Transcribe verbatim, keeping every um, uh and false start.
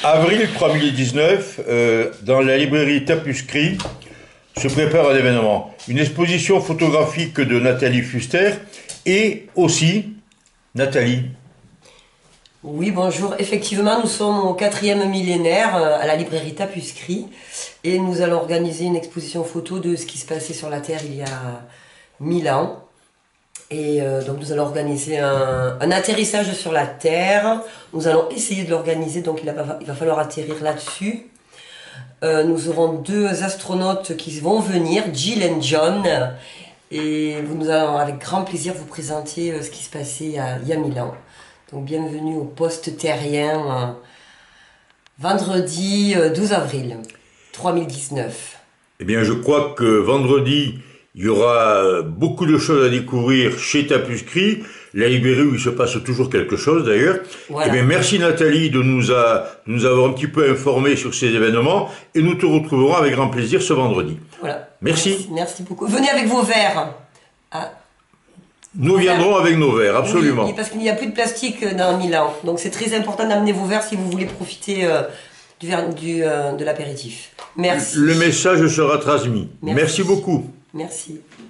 Avril trois mille dix-neuf, euh, dans la librairie Tapuscrit, se prépare un événement. Une exposition photographique de Nathalie Fuster et aussi Nathalie. Oui, bonjour. Effectivement, nous sommes au quatrième millénaire à la librairie Tapuscrit et nous allons organiser une exposition photo de ce qui se passait sur la Terre il y a mille ans. Et euh, donc nous allons organiser un, un atterrissage sur la Terre. Nous allons essayer de l'organiser, donc il va, il va falloir atterrir là-dessus. Euh, nous aurons deux astronautes qui vont venir, Jill et John. Et nous allons avec grand plaisir vous présenter euh, ce qui se passait il y a, il y a mille ans. Donc bienvenue au poste terrien, euh, vendredi euh, douze avril trois mille dix-neuf. Eh bien, je crois que vendredi, il y aura beaucoup de choses à découvrir chez Tapuscrit, la librairie où il se passe toujours quelque chose d'ailleurs. Voilà. Eh bien, merci Nathalie de nous, a, nous avoir un petit peu informés sur ces événements et nous te retrouverons avec grand plaisir ce vendredi. Voilà. Merci. Merci, merci beaucoup. Venez avec vos verres. Ah. Nous viendrons avec nos verres, absolument. Oui, parce qu'il n'y a plus de plastique dans Milan. Donc c'est très important d'amener vos verres si vous voulez profiter euh, du, du, euh, de l'apéritif. Merci. Le message sera transmis. Merci, Merci beaucoup. Merci.